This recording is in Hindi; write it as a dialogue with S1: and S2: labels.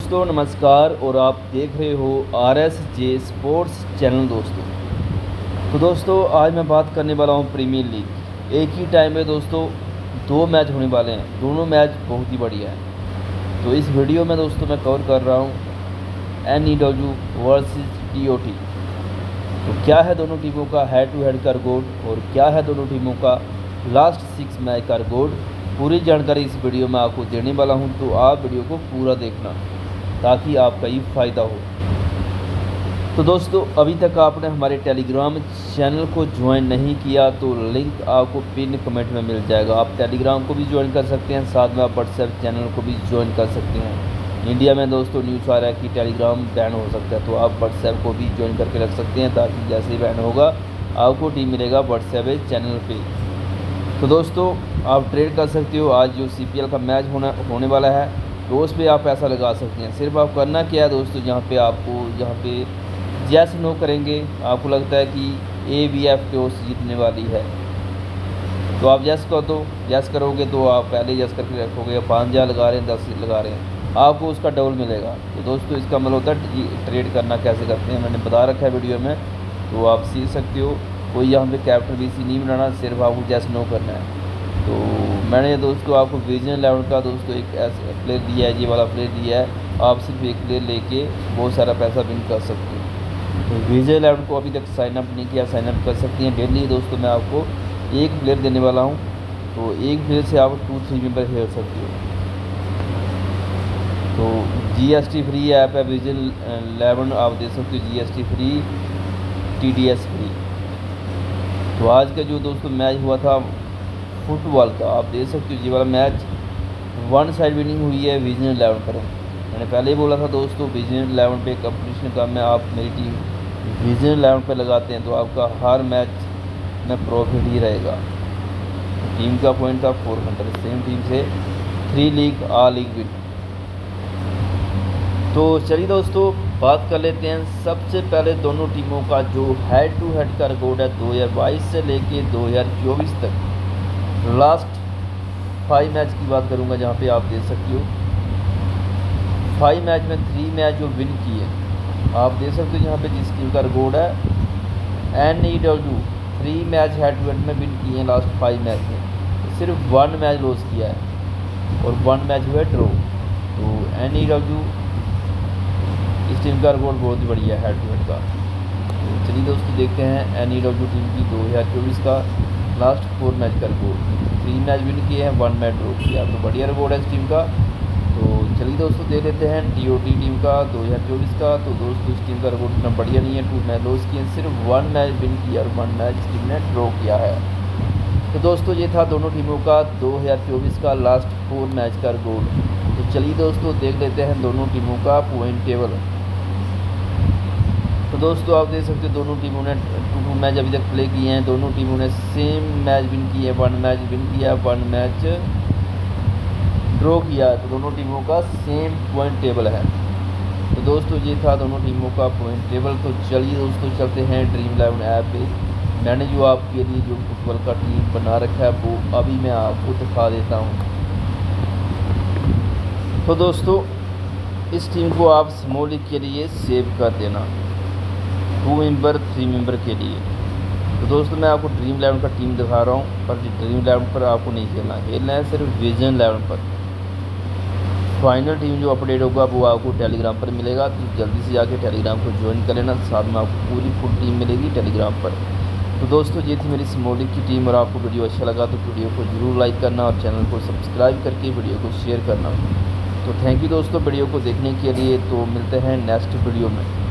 S1: दोस्तों नमस्कार और आप देख रहे हो RSJ स्पोर्ट्स चैनल। तो दोस्तों आज मैं बात करने वाला हूं प्रीमियर लीग। एक ही टाइम में दोस्तों दो मैच होने वाले हैं, दोनों मैच बहुत ही बढ़िया हैं। तो इस वीडियो में दोस्तों मैं कवर कर रहा हूं NEW वर्सेस TOT। तो क्या है दोनों टीमों का हेड टू हेड का रिकॉर्ड और क्या है दोनों टीमों का लास्ट 6 मैच का रिकॉर्ड, पूरी जानकारी इस वीडियो में आपको देने वाला हूं। तो आप वीडियो को पूरा देखना ताकि आपका ही फ़ायदा हो। तो दोस्तों अभी तक आपने हमारे टेलीग्राम चैनल को ज्वाइन नहीं किया तो लिंक आपको पिन कमेंट में मिल जाएगा। आप टेलीग्राम को भी ज्वाइन कर सकते हैं, साथ में आप व्हाट्सएप चैनल को भी ज्वाइन कर सकते हैं। इंडिया में दोस्तों न्यूज़ आ रहा है कि टेलीग्राम बैन हो सकता है, तो आप व्हाट्सएप को भी ज्वाइन करके रख सकते हैं ताकि जैसे ही बैन होगा आपको टीम मिलेगा व्हाट्सएप चैनल पर। तो दोस्तों आप ट्रेड कर सकते हो। आज जो CPL का मैच होने वाला है तो उस पर आप पैसा लगा सकते हैं। सिर्फ आप करना क्या है दोस्तों, यहाँ पे जैस नो करेंगे, आपको लगता है कि ABF टॉस जीतने वाली है तो आप जैस कर दो। जैस करोगे तो आप पहले जैस करके रखोगे, 5,000 लगा रहे हैं 10 लगा रहे हैं, आपको उसका डबल मिलेगा। तो दोस्तों इसका मतलब होता है ट्रेड करना कैसे करते हैं, मैंने बता रखा है वीडियो में, तो आप सीख सकते हो। कोई यहाँ पे कैप्टन BC नहीं बनाना, सिर्फ आपको जैस नो करना है। तो मैंने दोस्तों आपको विजन 11 का दोस्तों एक ऐसा प्लेयर दिया है, ये वाला प्लेयर दिया है। आप सिर्फ एक प्लेयर लेके बहुत सारा पैसा विन कर सकते हो। तो विजन 11 को अभी तक साइनअप नहीं किया, साइनअप कर सकती हैं। डेली दोस्तों मैं आपको एक प्लेयर देने वाला हूँ, तो एक प्लेयर से आप 2-3 मेंबर खेल सकते हो। तो GST फ्री ऐप है विजन 11, आप दे सकते हो GST फ्री, TDS फ्री। तो आज का जो दोस्तों मैच हुआ था फुटबॉल का, आप देख सकते हो ये वाला मैच 1 साइड विनिंग हुई है विजन 11 पर। मैंने पहले ही बोला था दोस्तों विजन 11 पे कंपटीशन का, मैं आप मेरी टीम विजन 11 पे लगाते हैं तो आपका हर मैच में प्रॉफिट ही रहेगा। टीम का पॉइंट था 400, सेम टीम से 3 लीग ऑल लीग विन। तो चलिए दोस्तों बात कर लेते हैं सबसे पहले दोनों टीमों का जो हेड टू हेड का रिकॉर्ड है 2022 से लेके 2024 तक। लास्ट 5 मैच की बात करूंगा, जहां पे आप देख सकते हो 5 मैच में 3 मैच जो विन किए आप देख सकते हो। यहाँ पे जिस टीम का रिकॉर्ड है NEW 3 match head to head में विन किए हैं लास्ट 5 मैच में, तो सिर्फ 1 मैच लॉस किया है और 1 मैच हुआ है ड्रॉ। तो NEW इस टीम का रिकॉर्ड बहुत ही बढ़िया है हेड टू हेड का। तो चलिए दोस्तों देखते हैं NEW टीम की 2024 का लास्ट 4 मैच का रिकॉर्ड। 3 मैच विन किए हैं, 1 मैच ड्रॉ किया, तो बढ़िया रिकॉर्ड है इस टीम का। तो चलिए दोस्तों देख लेते हैं TOT टीम का 2024 का। तो दोस्तों इस टीम का रिकॉर्ड इतना बढ़िया नहीं है, 2 मैच लॉस किए, सिर्फ 1 मैच विन किया और 1 मैच टीम ने ड्रॉ किया है। तो दोस्तों ये था दोनों टीमों का 2024 का लास्ट 4 मैच का रिकॉर्ड। तो चलिए दोस्तों देख लेते हैं दोनों टीमों का पॉइंट टेबल। तो दोस्तों आप देख सकते हो दोनों टीमों ने 2 मैच अभी तक प्ले किए हैं, दोनों टीमों ने सेम मैच विन किए, 1 मैच विन किया, 1 मैच ड्रॉ किया, तो दोनों टीमों का सेम पॉइंट टेबल है। तो दोस्तों ये था दोनों टीमों का पॉइंट टेबल। तो चलिए दोस्तों चलते हैं ड्रीम 11 ऐप पे। मैंने जो आपके लिए जो फुटबॉल का टीम बना रखा है वो अभी मैं आपको दिखा देता हूँ। तो दोस्तों इस टीम को आप स्मॉल लीग के लिए सेव कर देना, 2 मेंबर 3 मेंबर के लिए। तो दोस्तों मैं आपको ड्रीम 11 का टीम दिखा रहा हूँ, पर ड्रीम 11 पर आपको नहीं खेलना है सिर्फ विजन 11 पर। फाइनल टीम जो अपडेट होगा वो आपको टेलीग्राम पर मिलेगा, तो जल्दी से जाके टेलीग्राम को ज्वाइन कर लेना, साथ में आपको पूरी फुल टीम मिलेगी टेलीग्राम पर। तो दोस्तों ये थी मेरी स्मॉल लीग की टीम, और आपको वीडियो अच्छा लगा तो वीडियो को ज़रूर लाइक करना और चैनल को सब्सक्राइब करके वीडियो को शेयर करना। तो थैंक यू दोस्तों वीडियो को देखने के लिए। तो मिलते हैं नेक्स्ट वीडियो में।